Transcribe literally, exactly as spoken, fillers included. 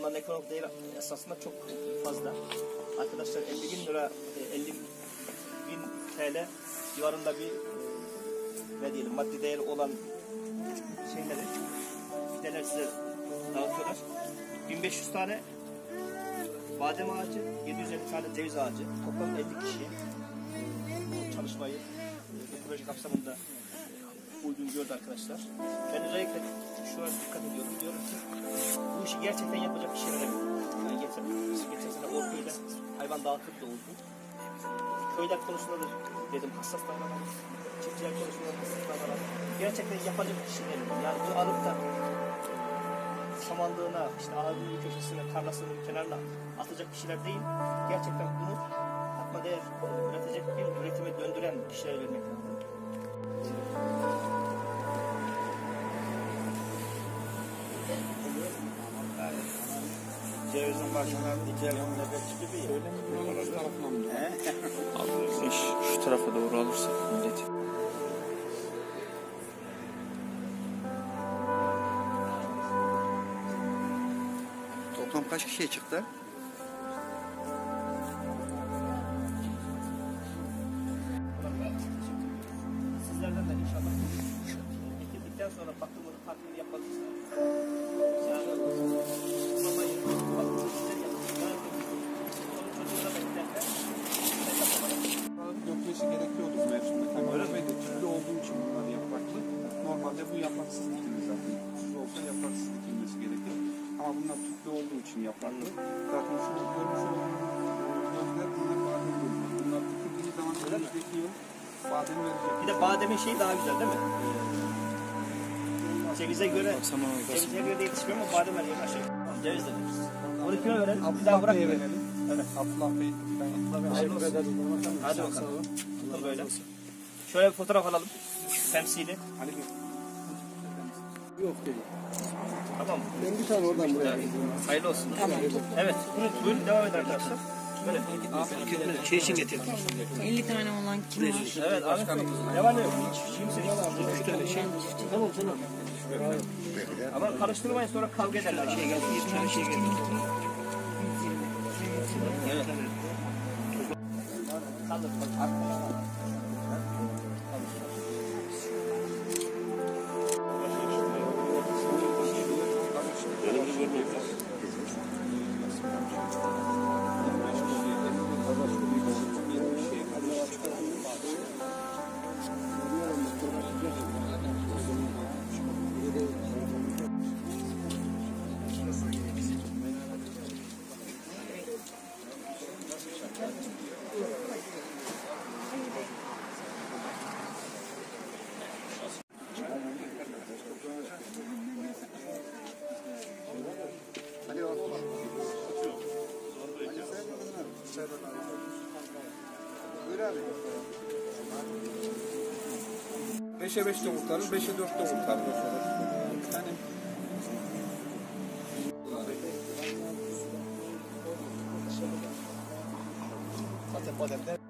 bunların ekonomik değeri esasında çok fazla. Arkadaşlar elli bin lira, elli bin T L civarında bir ne diyelim maddi değeri olan şeyleri, fideler size dağıtıyorlar. bin beş yüz tane badem ağacı, yedi yüz elli tane ceviz ağacı, toplam elli kişi bu çalışmayı bu proje kapsamında uygun gördü arkadaşlar. Ben özellikle şu an dikkat ediyorum. Diyorum ki bu işi gerçekten yapacak kişilere yani geçen, geçen sene Orköy'de hayvan dağıtıp da oldu. Köyler konusunda da dedim hassas davranalım. Çiftçiler konusunda da hassas davranalım. Gerçekten yapacak kişilerin yani bu alıp da samanlığına, işte ağabeyinin köşesine, tarlasının kenarına atacak kişiler değil. Gerçekten bunu katma değer üretecek bir üretime döndüren kişilere vermek lazım. Cevizin başına dikel nöbetçi gibi ya. Öyle mi? Şu tarafına mı? Abi şu, şu tarafa doğru alırsak milleti. Toplam kaç kişiye çıktı? Sizlerden de inşallah getirdikten sonra bakımını takvimi yapmak istedim. Yani babayı bakımını sizler yapın. Çocuğuna da giderken dökmesi gerekiyordu bu mevsimde. Tabii öyle ve tüplü olduğu için bunlar yapraklı. Normalde bu yapraksız dikilir zaten. Tüplü olsa yapraksız dikilmesi gerekir. Ama bunlar tüplü olduğu için yapraklı. Zaten şu görmüş olduğunuz gözler bunlar badem görünüyor. Bunlar dikildiği zaman önümüz dikiyor. Badem verecek. bir de bademin şeyi daha güzel değil mi? Cevize göre, cevize göre de yetişmiyor ama badem veriyor aşağı. Tamam, ceviz de veririz. Onu kilo verelim, bir daha bırak verelim. Evet, Abdullah Bey. Hayırlı olsun. Hadi bakalım. Tutun böyle. Şöyle bir fotoğraf alalım. Temsili. Ali Bey. Yok değil. Tamam mı? Ben bir tane oradan buraya. Hayırlı olsun. Tamam. Evet. Buyurun devam edin arkadaşlar. Böyle. Şey için getirdim. elli tane olan kim var? Evet abi. Devam edelim. Kimse Üç tane şey. Tamam tamam. ama karıştırmayın sonra kavga ederler. Şey geldi. Bir tane şey geldi. Evet. Kaldır bak. Beşe beş de kurtarır, beşe dört de kurtarır. Yani Zaten bademler